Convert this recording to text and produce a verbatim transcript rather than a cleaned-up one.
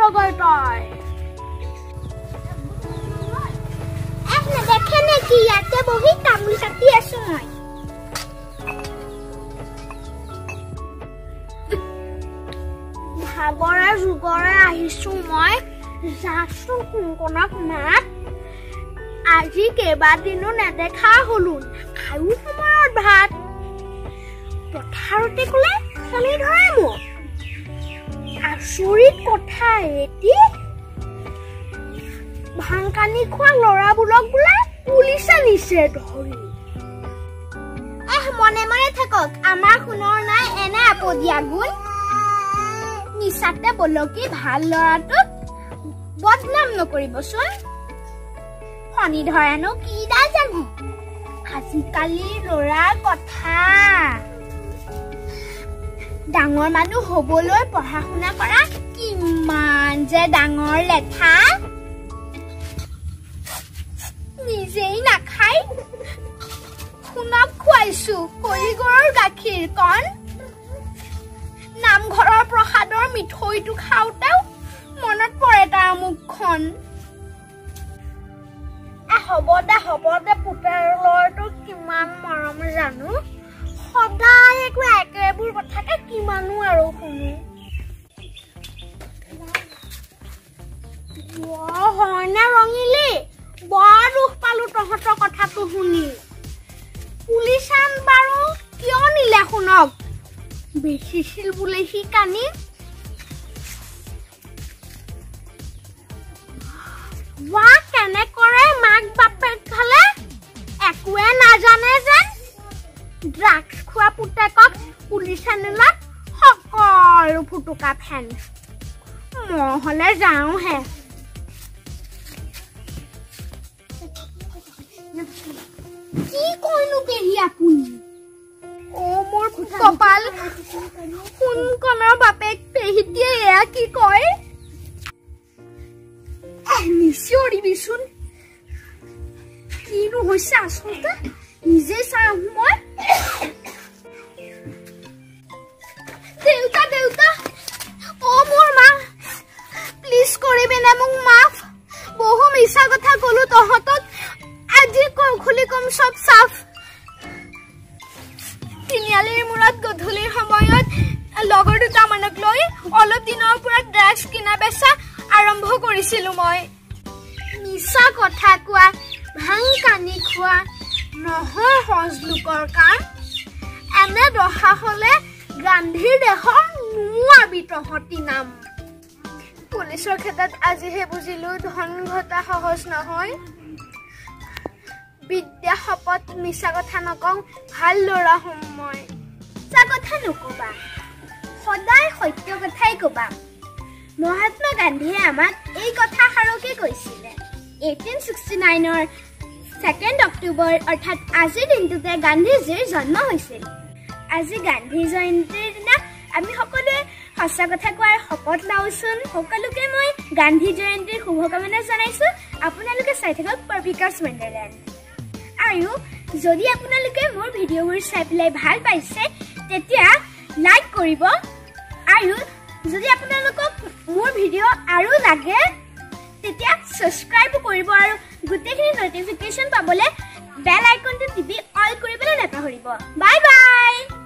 গৈ তই এনে দেখে নেকি ইয়াতে বহি তামোল কাটি আছো মই ভাগৰে যুগৰে আহিছো মই যাছো কোনকণক মাত আজি কেইবাদিনো নেদেখা হলো খায়ো সময়ত ভাত পথাৰতে ক'লে চলি ধৰে মোক আচৰিত কথা এটি ভাং কানি খোৱা ল'ৰাবোৰক বোলে পুলিচে নিছে ধৰি এহ মনে মনে থাকক আমাৰ শুনৰ নাই এনে আপদিয়া গুণ নিচাতে বলকি ভাল ল'ৰাটোক বদনাম নকৰিবচোন শনি ধৰেনো কি দা জানো আজিকালি ল'ৰাৰ কথা ডাঙৰ মানুহ হ'বলৈ পঢ়া শুনা কৰা কিমান যে ডাঙৰ লেঠা নিজেই নাখাই শুনক খুৱাইছো কলিগৰৰ গাখীৰ কণ নামঘৰৰ প্ৰসাদৰ মিঠৈটো খাওঁতেও মনত পৰে তাৰ মুখখন হ'ব দে হ'ব দে পুতেৰ ল'ৰাটো কিমান মৰম জানো সদায় একো একেবোৰ কথাকে কিমানো আৰু শুনো হয়নে ৰঙিলি বৰ দুখ পালো তহঁতৰ কথাটো শুনি পুলিচান বাৰু কিয় নিলে শুনক বেচিছিল বোলে সি কানি वा কেনে কৰে মাক বাপেক খালে একোৱে নাজানে যেন ড্ৰাগছ খোৱা পুতেকক পুলিচ আনিলাত সকলো ফুটুকা ফেন মহলে যাওঁ হে কি কইনো পেহি আপুনি ও মোৰ কপাল কোন কণৰ বাপেক পেহিটিয়ে এয়া কি কয় নিশ্চয় বিচুন কিনো হৈছে আচলতে নিজে চাই মই দেউতা দেউতা ও মোৰ মা প্লিজ কৰিবি নে মোক মাফ বহু মিছা কথা কলো তহঁতক আজি খুলি কম সব সাফ তিনিআলিৰ মূৰত গধূলিৰ সময়ত লগৰ দুটামানক লৈ অলপ দিনৰ পৰা ড্ৰাগছ কিনা বেচা আৰম্ভ কৰিছিলো মই মিছা কথা কোৱা ভাং কানি খোৱা নহয় সজ লোকৰ কাম এনে দহা হলে গান্ধীৰ দেশৰ নোৱাবি তহঁতি নাম পুলিচৰ ক্ষেত্ৰত আজিহে বুজিলো ধন ঘটা সহজ নহয় বিদ্যা শপত মিছা কথা নকওঁ ভাল ল'ৰা হ'ম মই মিছা কথা নকবা সদায় সত্য কথাই কবা মহাত্মা গান্ধীয়ে আমাক এই কথা সাৰকে কৈছিলে eighteen sixty-nine ৰ second অক্টোবৰ অৰ্থাৎ আজিৰ দিনটোতে গান্ধীজীৰ জন্ম হৈছিল আজি গান্ধী জয়ন্তীৰ দিনা আমি সকলোৱে সঁচা কথা কোৱাৰ শপত লওঁচোন সকলোকে মই গান্ধী জয়ন্তীৰ শুভকামনা জনাইছো আপোনালোকে চাই থাকক পৰবিকাছ ৱণ্ডাৰলেণ্ড আৰু যদি আপোনালোকে মোৰ ভিডিঅ'বোৰ চাই পেলাই ভাল পাইছে তেতিয়া লাইক কৰিব আৰু যদি আপোনালোকক মোৰ ভিডিঅ' আৰু লাগে তেতিয়া সাবস্ক্ৰাইব কৰিব আৰু গুটেখিনি নটিফিকেশন পাবলে বেল আইকনটো টিপি অল কৰিবলৈ নাপাহৰিব বাই বাই